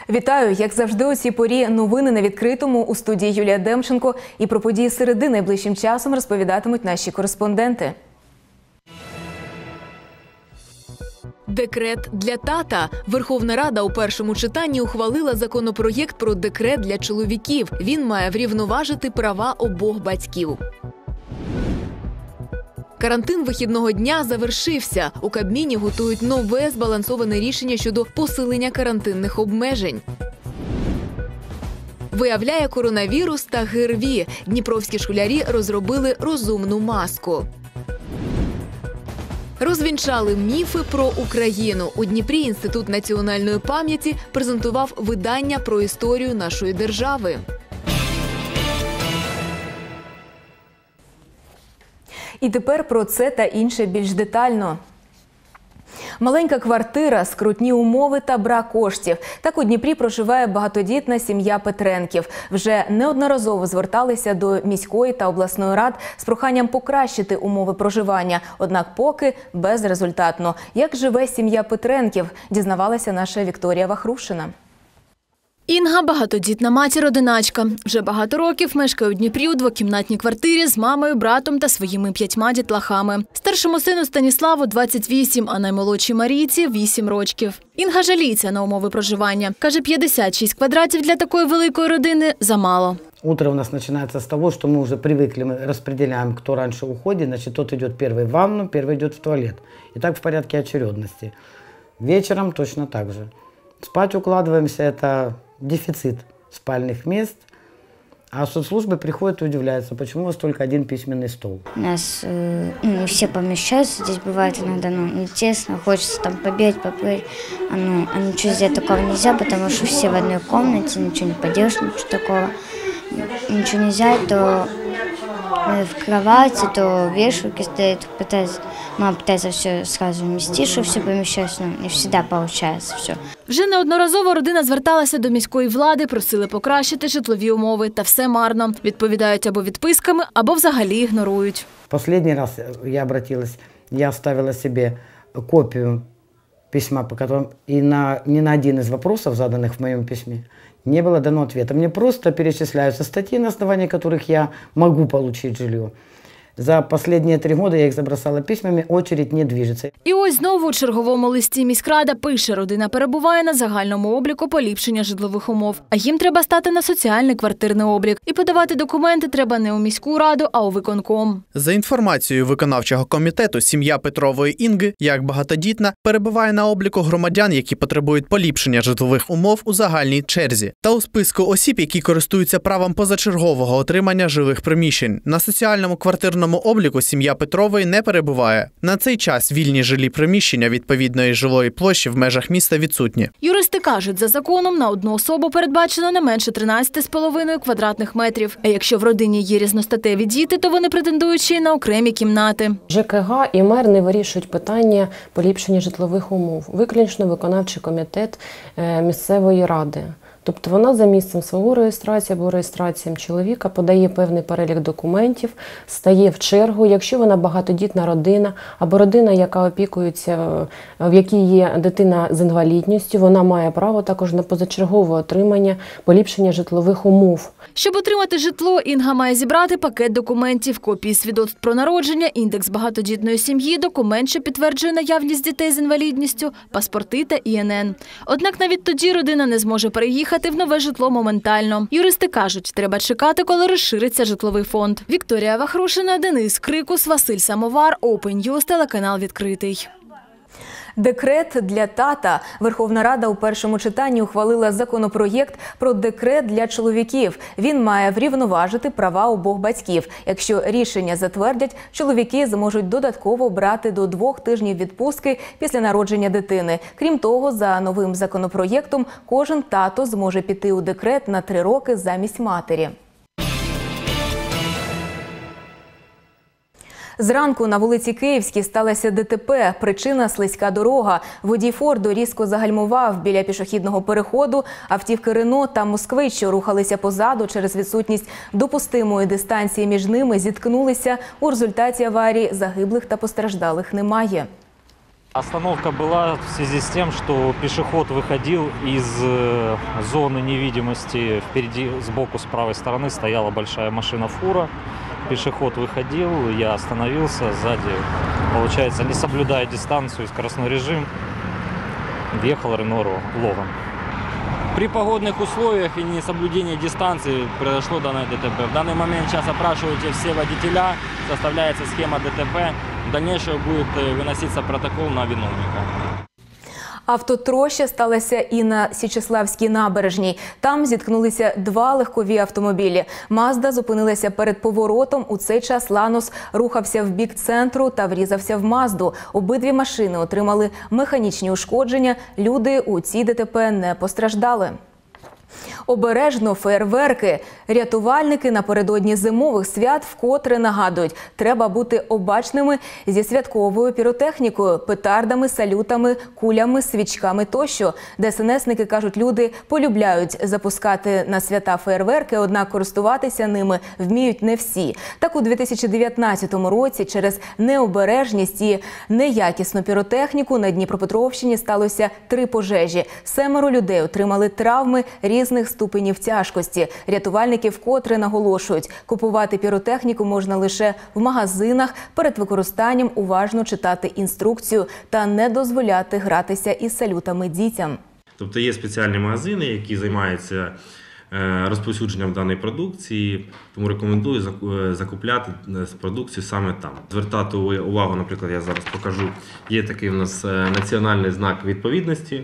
Вітаю! Як завжди у цій порі новини на відкритому. У студії Юлія Демченко. І про події середи найближчим часом розповідатимуть наші кореспонденти. Декрет для тата. Верховна Рада у першому читанні ухвалила законопроєкт про декрет для чоловіків. Він має врівноважити права обох батьків. Карантин вихідного дня завершився. У Кабміні готують нове збалансоване рішення щодо посилення карантинних обмежень. Виявляє коронавірус та ГРВІ. Дніпровські школярі розробили розумну маску. Розвінчали міфи про Україну. У Дніпрі Інститут національної пам'яті презентував видання про історію нашої держави. І тепер про це та інше більш детально. Маленька квартира, скрутні умови та брак коштів. Так у Дніпрі проживає багатодітна сім'я Петренків. Вже неодноразово зверталися до міської та обласної рад з проханням покращити умови проживання. Однак поки безрезультатно. Як живе сім'я Петренків, дізнавалася наша Вікторія Вахрушина. Інга – багатодітна матір-одиначка. Вже багато років мешкає у Дніпрі у двокімнатній квартирі з мамою, братом та своїми 5 дітлахами. Старшому сину Станіславу 28, а наймолодшій Марійці – 8 років. Інга жаліється на умови проживання. Каже, 56 квадратів для такої великої родини – замало. Утро у нас начинается с того, что мы уже привыкли, мы распределяем, кто раньше уходит, значит, тот идет первый в ванну, первый идет в туалет. И так в порядке очередности. Вечером точно так же. Спать укладываемся, это дефицит спальных мест. А соцслужбы приходят и удивляются, почему у вас только один письменный стол. У нас не все помещаются, здесь бывает иногда не тесно, хочется там побегать, поплыть. А ничего сделать такого нельзя, потому что все в одной комнате, ничего не поделаешь, ничего такого. Ничего нельзя, то в кровати, то вешалки стоят, мама пытается все сразу вместить, чтобы все помещалось, но не всегда получается все. Вже неодноразово родина зверталася до міської влади, просили покращити житлові умови, та все марно. Відповідають або відписками, або взагалі ігнорують. Последний раз я обратилась, я оставила себе копию письма, по которому ни на один из вопросов, заданных в моем письме, не было дано ответа. Мне просто перечисляются статьи, на основании которых я могу получить жилье. За последние 3 года я їх забросала письмами, очередь не движеться. І ось знову у черговому листі міськрада пише, родина перебуває на загальному обліку поліпшення житлових умов. А їм треба стати на соціальний квартирний облік. І подавати документи треба не у міську раду, а у виконком. За інформацією виконавчого комітету, сім'я Петрової Інги, як багатодітна, перебуває на обліку громадян, які потребують поліпшення житлових умов у загальній черзі. Та у списку осіб, які користуються правом позачергового отримання жилих приміщень. На соціальному квартирному обліку сім'я Петрової не перебуває. На цей час вільні жилі приміщення відповідної жилої площі в межах міста відсутні. Юристи кажуть, за законом на одну особу передбачено не менше 13,5 квадратних метрів. А якщо в родині є різностатеві діти, то вони претендують ще й на окремі кімнати. ЖКГ і мер не вирішують питання поліпшення житлових умов. Виключно виконавчий комітет місцевої ради. Тобто вона за місцем свого реєстрації або реєстраціям чоловіка подає певний перелік документів, стає в чергу. Якщо вона багатодітна родина або родина, яка опікується, в якій є дитина з інвалідністю, вона має право також на позачергове отримання, поліпшення житлових умов. Щоб отримати житло, Інга має зібрати пакет документів, копії свідоцтв про народження, індекс багатодітної сім'ї, документ, що підтверджує наявність дітей з інвалідністю, паспорти та ІНН. Однак навіть тоді родина не зможе переїхати в нове житло моментально. Юристи кажуть, треба чекати, коли розшириться житловий фонд. Вікторія Вахрушина, Денис Крикус, Василь Самовар, Open News, телеканал «Відкритий». Декрет для тата. Верховна Рада у першому читанні ухвалила законопроєкт про декрет для чоловіків. Він має врівноважити права обох батьків. Якщо рішення затвердять, чоловіки зможуть додатково брати до 2 тижнів відпустки після народження дитини. Крім того, за новим законопроєктом, кожен тато зможе піти у декрет на 3 роки замість матері. Зранку на вулиці Київській сталося ДТП. Причина – слизька дорога. Водій Форду різко загальмував біля пішохідного переходу. Автівки Рено та Москвич, що рухалися позаду через відсутність допустимої дистанції між ними, зіткнулися. У результаті аварії загиблих та постраждалих немає. Остановка была в связи с тем, что пешеход выходил из зоны невидимости. Впереди, сбоку, с правой стороны стояла большая машина-фура. Пешеход выходил, я остановился сзади. Получается, не соблюдая дистанцию и скоростной режим, въехал Рено Логан. При погодных условиях и несоблюдении дистанции произошло данное ДТП. В данный момент сейчас опрашиваются все водителя, составляется схема ДТП. В дальнейшем будет выноситься протокол на виновника. Автотроща сталася і на Січеславській набережній. Там зіткнулися два легкові автомобілі. Мазда зупинилася перед поворотом. У цей час Ланос рухався в бік центру та врізався в Мазду. Обидві машини отримали механічні ушкодження. Люди у цій ДТП не постраждали. Обережно феєрверки. Рятувальники напередодні зимових свят вкотре нагадують, треба бути обачними зі святковою піротехнікою, петардами, салютами, кулями, свічками тощо. ДСНСники кажуть, люди полюбляють запускати на свята феєрверки, однак користуватися ними вміють не всі. Так у 2019 році через необережність і неякісну піротехніку на Дніпропетровщині сталося 3 пожежі. 7 людей отримали травми різних ступенів тяжкості. Рятувальники вкотре наголошують, купувати піротехніку можна лише в магазинах, перед використанням уважно читати інструкцію та не дозволяти гратися із салютами дітям. Тобто є спеціальні магазини, які займаються розповсюдженням даної продукції, тому рекомендую закупляти продукцію саме там. Звертати увагу, наприклад, я зараз покажу, є такий у нас національний знак відповідності,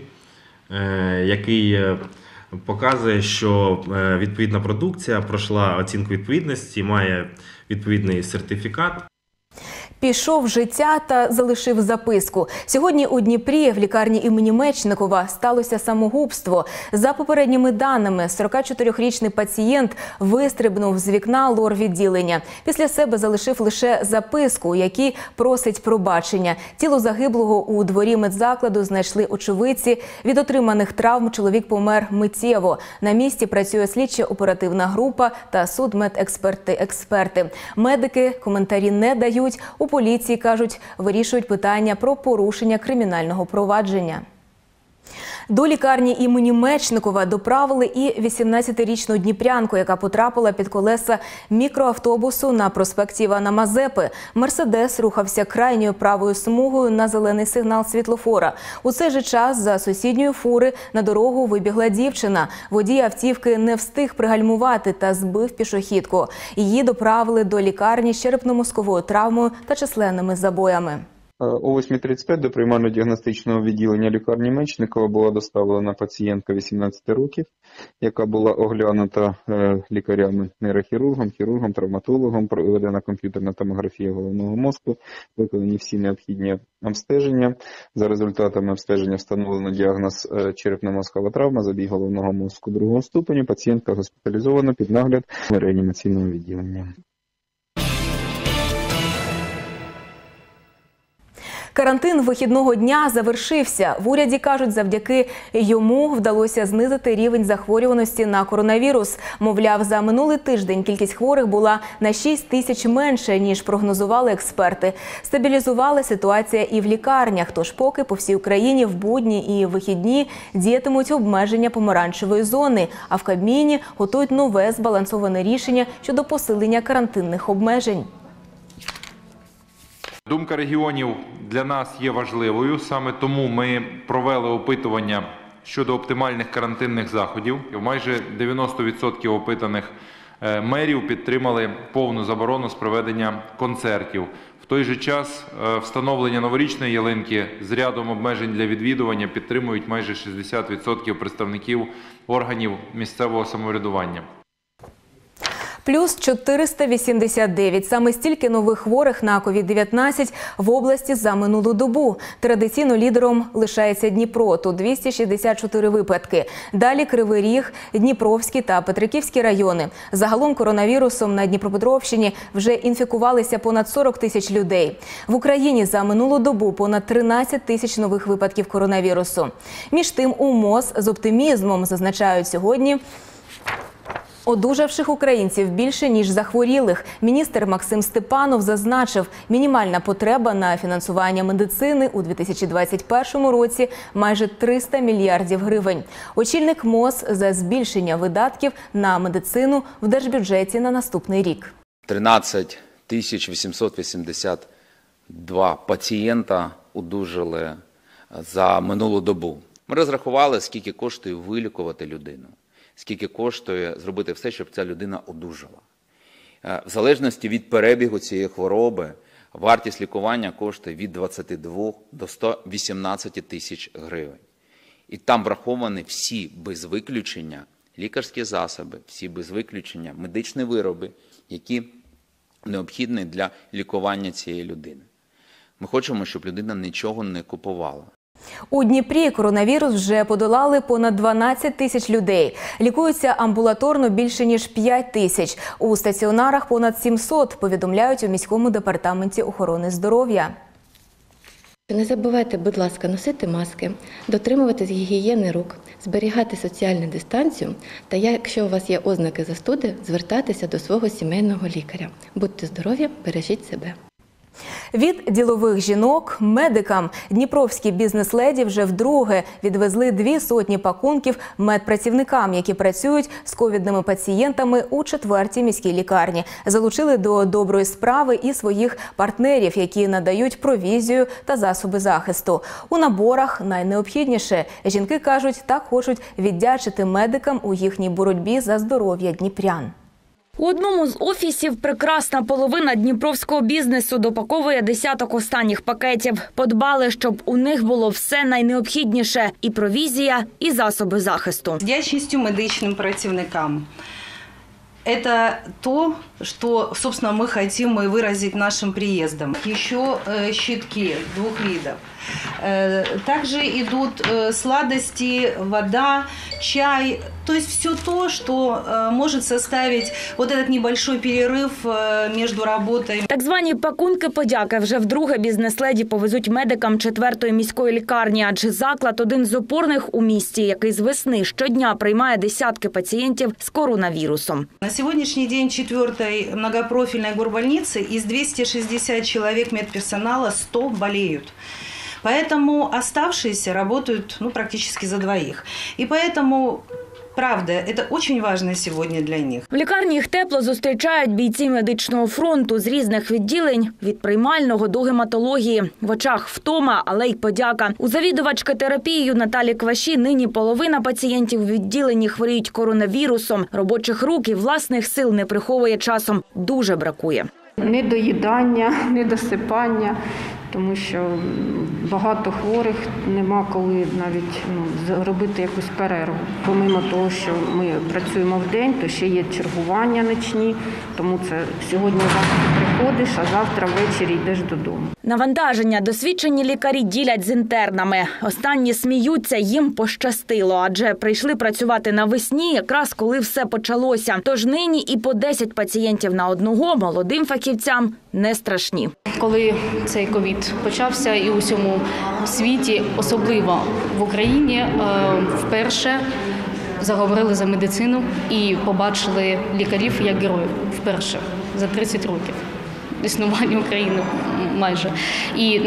який показує, що відповідна продукція пройшла оцінку відповідності, має відповідний сертифікат. Пішов з життя та залишив записку. Сьогодні у Дніпрі в лікарні імені Мечникова сталося самогубство. За попередніми даними, 44-річний пацієнт вистрибнув з вікна лор-відділення. Після себе залишив лише записку, у якій просить пробачення. Тіло загиблого у дворі медзакладу знайшли очевидці. Від отриманих травм чоловік помер миттєво. На місці працює слідчо-оперативна група та судмедексперти. Медики коментарі не дають. У поліції, кажуть, вирішують питання про порушення кримінального провадження. До лікарні імені Мечникова доправили і 18-річну дніпрянку, яка потрапила під колеса мікроавтобусу на проспекті Івана Мазепи. Мерседес рухався крайньою правою смугою на зелений сигнал світлофора. У цей же час за сусідньої фури на дорогу вибігла дівчина. Водій автівки не встиг пригальмувати та збив пішохідку. Її доправили до лікарні з черепно-мозковою травмою та численними забоями. О 8:35 до приймально-діагностичного відділення лікарні Мечникова була доставлена пацієнтка 18 років, яка була оглянута лікарями, нейрохірургом, хірургом, травматологом, проведена комп'ютерна томографія головного мозку, виконані всі необхідні обстеження. За результатами обстеження встановлено діагноз черепно-мозкова травма, забій головного мозку 2-го ступеню. Пацієнтка госпіталізована під нагляд реанімаційного відділення. Карантин вихідного дня завершився. В уряді кажуть, завдяки йому вдалося знизити рівень захворюваності на коронавірус. Мовляв, за минулий тиждень кількість хворих була на 6 тисяч менше, ніж прогнозували експерти. Стабілізувала ситуація і в лікарнях, тож поки по всій Україні в будні і вихідні діятимуть обмеження помаранчевої зони, а в Кабміні готують нове збалансоване рішення щодо посилення карантинних обмежень. Думка регіонів для нас є важливою, саме тому ми провели опитування щодо оптимальних карантинних заходів. Майже 90% опитаних мерів підтримали повну заборону з проведення концертів. В той же час встановлення новорічної ялинки з рядом обмежень для відвідування підтримують майже 60% представників органів місцевого самоврядування. Плюс 489. Саме стільки нових хворих на COVID-19 в області за минулу добу. Традиційно лідером лишається Дніпро. Тут 264 випадки. Далі Кривий Ріг, Дніпровський та Петриківський райони. Загалом коронавірусом на Дніпропетровщині вже інфікувалися понад 40 тисяч людей. В Україні за минулу добу понад 13 тисяч нових випадків коронавірусу. Між тим у МОЗ з оптимізмом зазначають сьогодні Одужавших українців більше, ніж захворілих. Міністр Максим Степанов зазначив, мінімальна потреба на фінансування медицини у 2021 році – майже 300 мільярдів гривень. Очільник МОЗ за збільшення видатків на медицину в держбюджеті на наступний рік. 13 882 пацієнта одужали за минулу добу. Ми розрахували, скільки коштує вилікувати людину, скільки коштує зробити все, щоб ця людина одужала. В залежності від перебігу цієї хвороби, вартість лікування коштує від 22 до 118 тисяч гривень. І там враховані всі без виключення лікарські засоби, всі без виключення медичні вироби, які необхідні для лікування цієї людини. Ми хочемо, щоб людина нічого не купувала. У Дніпрі коронавірус вже подолали понад 12 тисяч людей. Лікуються амбулаторно більше, ніж 5 тисяч. У стаціонарах понад 700, повідомляють у міському департаменті охорони здоров'я. Не забувайте, будь ласка, носити маски, дотримуватись гігієни рук, зберігати соціальну дистанцію та, якщо у вас є ознаки застуди, звертатися до свого сімейного лікаря. Будьте здорові, бережіть себе. Від ділових жінок медикам дніпровські бізнес-леді вже вдруге відвезли 200 пакунків медпрацівникам, які працюють з ковідними пацієнтами у 4-й міській лікарні. Залучили до доброї справи і своїх партнерів, які надають провізію та засоби захисту. У наборах найнеобхідніше. Жінки кажуть, так хочуть віддячити медикам у їхній боротьбі за здоров'я дніпрян. У одному з офісів прекрасна половина дніпровського бізнесу допаковує десяток останніх пакетів. Подбали, щоб у них було все найнеобхідніше – і провізія, і засоби захисту. З вдячністю медичним працівникам. Это то, что, собственно, мы хотим выразить нашим приездом. Еще щитки 2 видов. Также идут сладости, вода, чай. То есть все то, что может составить вот этот небольшой перерыв между работой. Так звані пакунки подяки вже вдруге бізнес-леді повезуть медикам 4-ї міської лікарні, адже заклад один з опорних у місті, який з весни щодня приймає десятки пацієнтів з коронавірусом. На сегодняшний день 4-й многопрофильной горбольницы из 260 человек медперсонала 100 болеют. Поэтому оставшиеся работают практически за двоих. И поэтому, правда, это очень важно сегодня для них. В лікарні їх тепло зустрічають бійці медичного фронту з різних відділень, від приймального до гематології. В очах втома, але й подяка. У завідувачки терапією Наталі Кваші нині половина пацієнтів у відділенні хворіють коронавірусом. Робочих рук і власних сил не приховує часом. Дуже бракує. Недоїдання, недосипання. Тому що багато хворих, нема коли навіть зробити якусь перерву. Помимо того, що ми працюємо вдень, то ще є чергування нічні, тому це сьогодні-завтра приходиш, а завтра ввечері йдеш додому. Навантаження досвідчені лікарі ділять з інтернами. Останні сміються, їм пощастило, адже прийшли працювати навесні, якраз коли все почалося. Тож нині і по 10 пацієнтів на одного молодим фахівцям не страшні. Коли цей ковід почався і у всьому світі, особливо в Україні, вперше заговорили за медицину і побачили лікарів як героїв вперше за 30 років існування України майже. І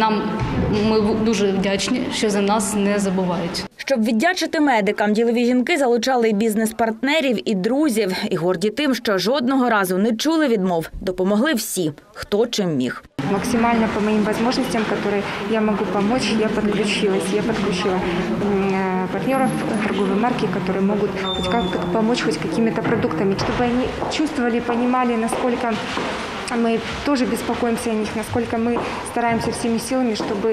ми дуже вдячні, що за нас не забувають. Щоб віддячити медикам, ділові жінки залучали і бізнес-партнерів, і друзів. І горді тим, що жодного разу не чули відмов, допомогли всі, хто чим міг. Максимально по моим возможностям, которые я могу помочь, я подключилась. Я подключила партнеров торговой марки, которые могут хоть как-то помочь хоть какими-то продуктами, чтобы они чувствовали, понимали, насколько мы тоже беспокоимся о них, насколько мы стараемся всеми силами, чтобы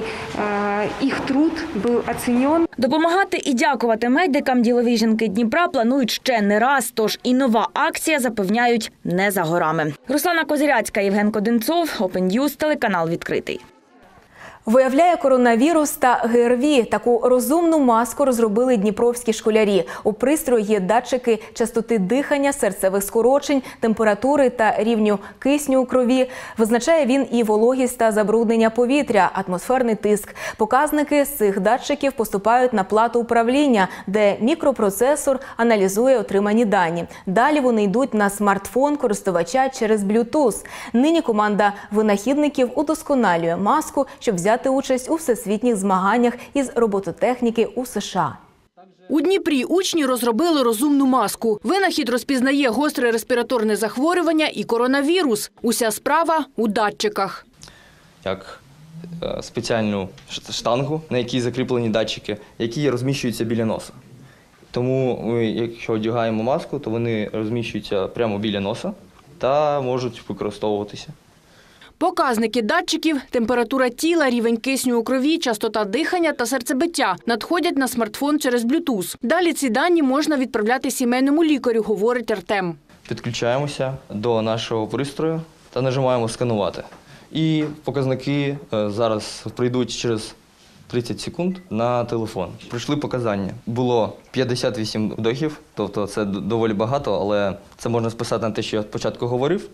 их труд был оценен. Допомагати і дякувати медикам ділові жінки Дніпра планують ще не раз, тож і нова акція, запевняють, не за горами. Руслана Козиряцька, Євген Коденцов, Open News, телеканал «Відкритий». Виявляє коронавірус та ГРВІ. Таку розумну маску розробили дніпровські школярі. У пристрої є датчики частоти дихання, серцевих скорочень, температури та рівню кисню у крові. Визначає він і вологість та забруднення повітря, атмосферний тиск. Показники з цих датчиків поступають на плату управління, де мікропроцесор аналізує отримані дані. Далі вони йдуть на смартфон користувача через Bluetooth. Нині команда винахідників удосконалює маску, щоб взяти участь у всесвітніх змаганнях із робототехніки у США. У Дніпрі учні розробили розумну маску. Винахід розпізнає гостре респіраторне захворювання і коронавірус. Уся справа у датчиках. Як спеціальну штангу, на якій закріплені датчики, які розміщуються біля носа. Тому ми, якщо одягаємо маску, то вони розміщуються прямо біля носа та можуть використовуватися. Показники датчиків, температура тіла, рівень кисню у крові, частота дихання та серцебиття надходять на смартфон через Bluetooth. Далі ці дані можна відправляти сімейному лікарю, говорить Артем. Підключаємося до нашого пристрою та нажимаємо «Сканувати». І показники зараз прийдуть через 30 секунд на телефон. Прийшли показання. Було 58 вдохів, тобто це доволі багато, але це можна списати на те, що я спочатку говорив.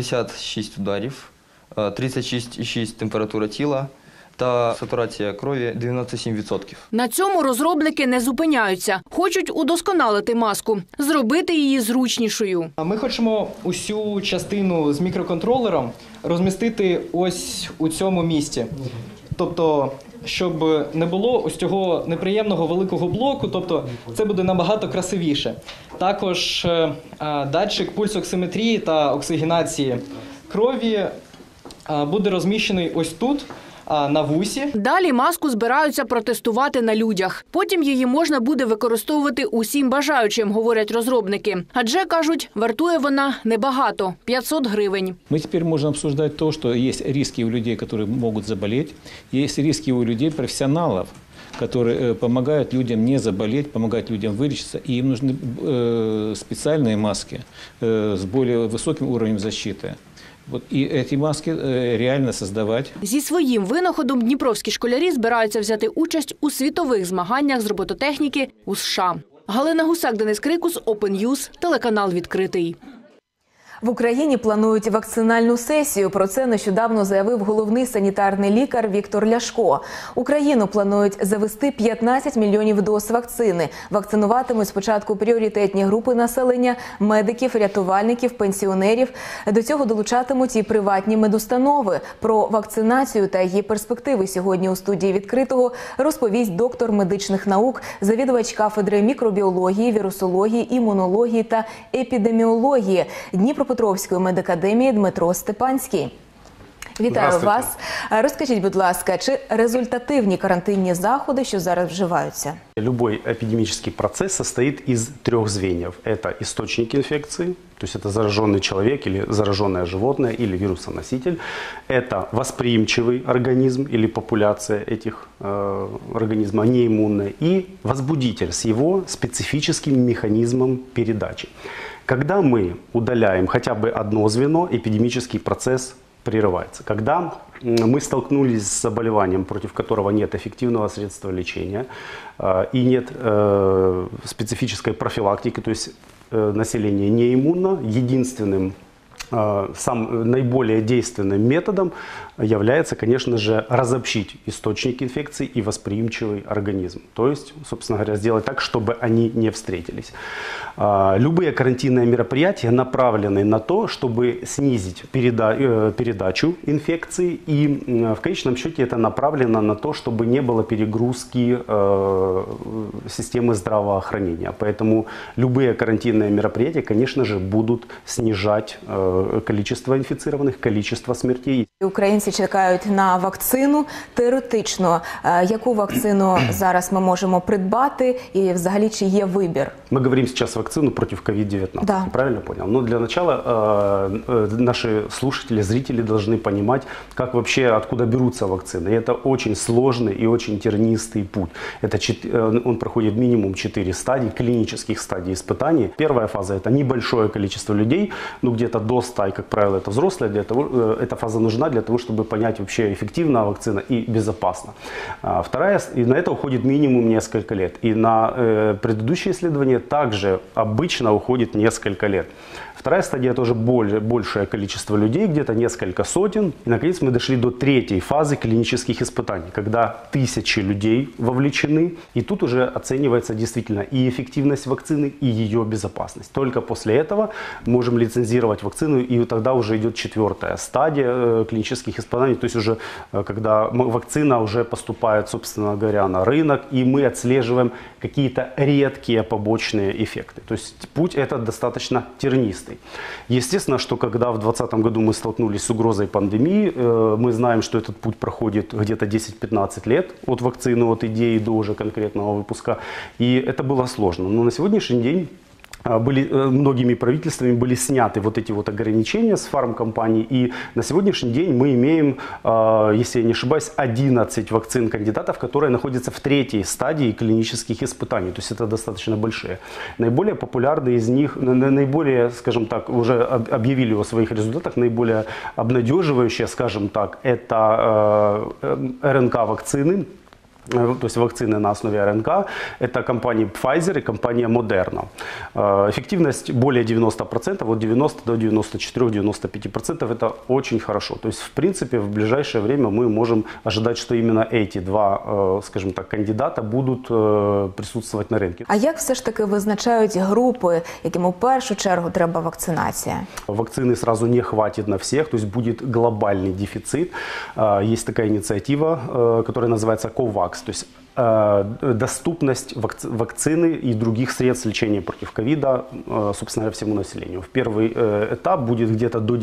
76 ударів. 36,6 температура тіла та сатурація крові 97%. На цьому розробники не зупиняються. Хочуть удосконалити маску, зробити її зручнішою. Ми хочемо усю частину з мікроконтролером розмістити ось у цьому місці. Тобто, щоб не було ось цього неприємного великого блоку, тобто це буде набагато красивіше. Також датчик пульсоксиметрії та оксигенації крові буде розміщений ось тут, на вусі. Далі маску збираються протестувати на людях. Потім її можна буде використовувати усім бажаючим, говорять розробники. Адже, кажуть, вартує вона небагато – 500 гривень. Ми тепер можемо обсуждати те, що є ризики у людей, які можуть заболіти, є ризики у людей, професіоналів, которые помогают людям не заболеть, помогают людям вылечиться. И им нужны специальные маски с более высоким уровнем защиты. І ці маски реально створювати. Зі своїм винаходом дніпровські школярі збираються взяти участь у світових змаганнях з робототехніки у США. Галина Гусак, Денис Крикус, Open News, телеканал «Відкритий». В Україні планують вакцинальну сесію. Про це нещодавно заявив головний санітарний лікар Віктор Ляшко. Україну планують завести 15 мільйонів доз вакцини. Вакцинуватимуть спочатку пріоритетні групи населення – медиків, рятувальників, пенсіонерів. До цього долучатимуть і приватні медустанови. Про вакцинацію та її перспективи сьогодні у студії «Відкритого» розповість доктор медичних наук, завідувач кафедри мікробіології, вірусології, імунології та епідеміології Дніпропетровської медакадемії Дмитро Степанський. Вітаю вас. Розкажіть, будь ласка, чи результативні карантинні заходи, що зараз вживаються? Любой эпидемический процесс состоит из 3 звеньев. Это источник инфекции, то есть это зараженный человек или зараженное животное или вирусоноситель. Это восприимчивый организм или популяция этих организмов, неиммунная. И возбудитель с его специфическим механизмом передачи. Когда мы удаляем хотя бы одно звено, эпидемический процесс прерывается. Когда мы столкнулись с заболеванием, против которого нет эффективного средства лечения и нет специфической профилактики, то есть население не иммунно, единственным, наиболее действенным методом является, конечно же, разобщить источник инфекции и восприимчивый организм. То есть, собственно говоря, сделать так, чтобы они не встретились. Любые карантинные мероприятия направлены на то, чтобы снизить передачу инфекции, и в конечном счете это направлено на то, чтобы не было перегрузки системы здравоохранения. Поэтому любые карантинные мероприятия, конечно же, будут снижать количество инфицированных, количество смертей. Українці чекають на вакцину. Теоретично, яку вакцину зараз ми можемо придбати і взагалі чи є вибір? Мы говорим сейчас вакцину против COVID-19, да. Правильно понял? Но для начала наши слушатели, зрители должны понимать, как вообще, откуда берутся вакцины. И это очень сложный и очень тернистый путь. Он проходит минимум 4 стадии, клинических стадий испытаний. Первая фаза – это небольшое количество людей, ну где-то до роста, и, как правило, это взрослые, эта фаза нужна для того, чтобы понять, вообще эффективна вакцина и безопасна. Вторая, и на это уходит минимум несколько лет. И на предыдущие исследования также обычно уходит несколько лет. Вторая стадия – тоже большее количество людей, где-то несколько сотен. И, наконец, мы дошли до третьей фазы клинических испытаний, когда тысячи людей вовлечены. И тут уже оценивается действительно и эффективность вакцины, и ее безопасность. Только после этого можем лицензировать вакцину, и тогда уже идет четвертая стадия клинических испытаний. То есть уже когда вакцина уже поступает, собственно говоря, на рынок, и мы отслеживаем какие-то редкие побочные эффекты. То есть путь этот достаточно тернистый. Естественно, что когда в 2020 году мы столкнулись с угрозой пандемии, мы знаем, что этот путь проходит где-то 10-15 лет от вакцины, от идеи до уже конкретного выпуска. И это было сложно. Но на сегодняшний день многими правительствами были сняты вот эти вот ограничения с фармкомпаний. И на сегодняшний день мы имеем, если я не ошибаюсь, 11 вакцин кандидатов, которые находятся в третьей стадии клинических испытаний. То есть это достаточно большие. Наиболее популярные из них, наиболее, скажем так, уже объявили о своих результатах, наиболее обнадеживающие, скажем так, это РНК-вакцины. То есть вакцины на основе РНК. Это компания Pfizer и компания Moderna. Эффективность более 90%, от 90 до 94-95%. Это очень хорошо. То есть, в принципе, в ближайшее время мы можем ожидать, что именно эти два, скажем так, кандидата будут присутствовать на рынке. А як все ж таки визначають групи, яким у першу чергу треба вакцинація? Вакцины сразу не хватит на всех, то есть будет глобальный дефицит. Есть такая инициатива, которая называется COVAX. То есть доступность вакцины и других средств лечения против ковида, собственно, всему населению. В первый этап будет где-то до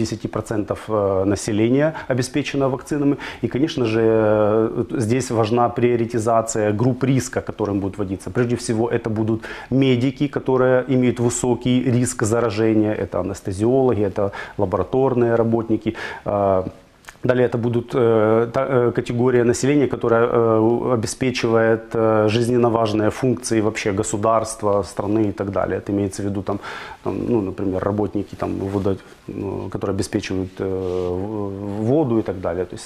10% населения обеспечено вакцинами. И, конечно же, здесь важна приоритизация групп риска, которым будут вводиться. Прежде всего, это будут медики, которые имеют высокий риск заражения. Это анестезиологи, это лабораторные работники. Далее это будут категория населения, которая обеспечивает жизненно важные функции вообще государства, страны и так далее. Это имеется в виду, ну, например, работники, которые обеспечивают воду и так далее, то есть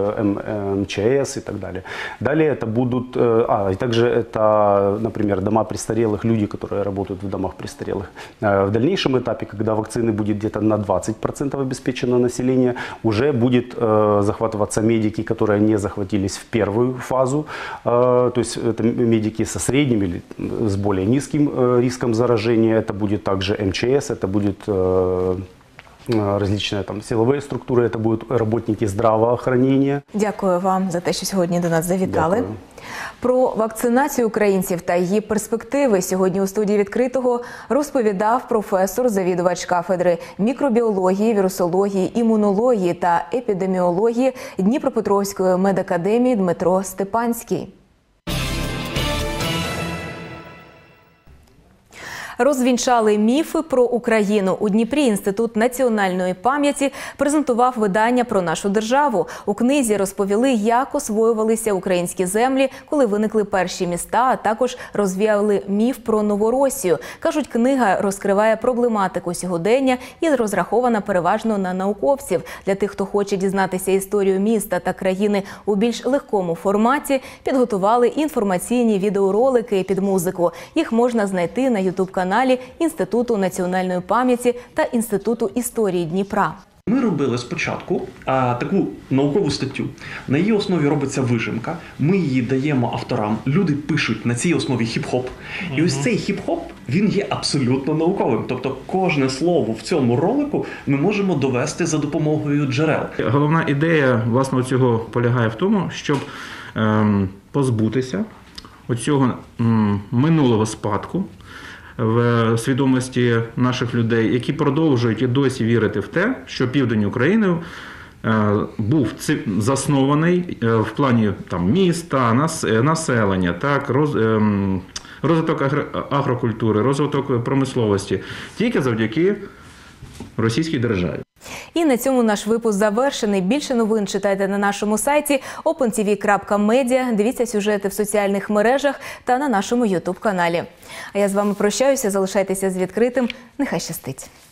МЧС и так далее. Далее это будут, и также это, например, дома престарелых, люди, которые работают в домах престарелых. В дальнейшем этапе, когда вакцины будет где-то на 20% обеспечено население, уже будет захватываться медики, которые не захватились в первую фазу, то есть это медики со средним или с более низким риском заражения, это будет также МЧС, это будет различные силовые структури, это будуть работники здравоохранения. Дякую вам за те, що сьогодні до нас завітали. Дякую. Про вакцинацію українців та її перспективи сьогодні у студії «Відкритого» розповідав професор, завідувач кафедри мікробіології, вірусології, імунології та епідеміології Дніпропетровської медакадемії Дмитро Степанський. Розвінчали міфи про Україну. У Дніпрі Інститут національної пам'яті презентував видання про нашу державу. У книзі розповіли, як освоювалися українські землі, коли виникли перші міста, а також розвіяли міф про Новоросію. Кажуть, книга розкриває проблематику сьогодення і розрахована переважно на науковців. Для тих, хто хоче дізнатися історію міста та країни у більш легкому форматі, підготували інформаційні відеоролики під музику. Їх можна знайти на YouTube-каналі Інституту національної пам'яті та Інституту історії Дніпра. Ми робили спочатку таку наукову статтю. На її основі робиться вижимка. Ми її даємо авторам. Люди пишуть на цій основі хіп-хоп. І ось цей хіп-хоп, він є абсолютно науковим. Тобто кожне слово в цьому ролику ми можемо довести за допомогою джерел. Головна ідея, власне, цього полягає в тому, щоб позбутися оцього минулого спадку в свідомості наших людей, які продовжують і досі вірити в те, що південь України був заснований в плані міста, населення, розвиток агрокультури, розвиток промисловості, тільки завдяки російській державі. І на цьому наш випуск завершений. Більше новин читайте на нашому сайті opentv.media. Дивіться сюжети в соціальних мережах та на нашому YouTube-каналі. А я з вами прощаюся. Залишайтеся з відкритим. Нехай щастить.